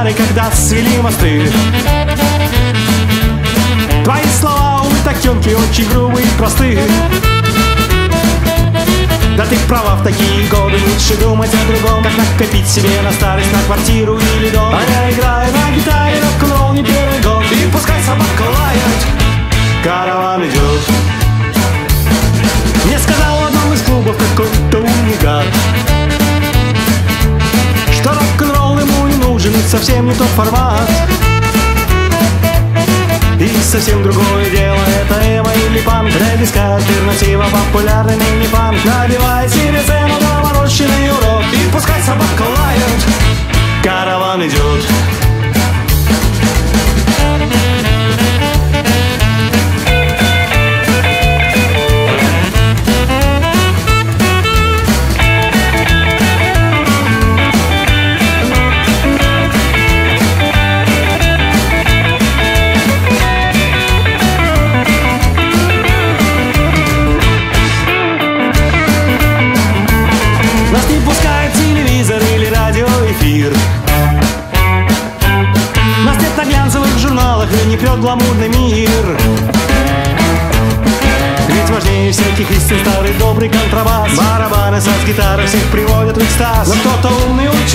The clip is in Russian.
старый, когда свели мосты. Твои слова, увы, так тонкие, очень грубые и простые. Да ты права, в такие годы лучше думать о другом, как накопить себе на старость на квартиру или дом. А я играю на гитаре рок-н-ролл не первый год, и пускай собака лает, караван идет. Мне сказал в одном из клубов какой-то уникат, что рок-н-ролл ему не нужен, и совсем не тот формат. И совсем другое дело, это эмо или панк, рэп-диска, альтернатива, популярный мини-панк. Набивай себе цену, доморощенный урод, и пускай собака лает, караван идет. Нас не пускает телевизор или радиоэфир. Нас нет на глянцевых журналах и не прет гламурный мир. Ведь важнее всяких истин старый добрый контрабас. Барабаны, сас, гитары всех приводят в экстаз. Но кто-то умный учит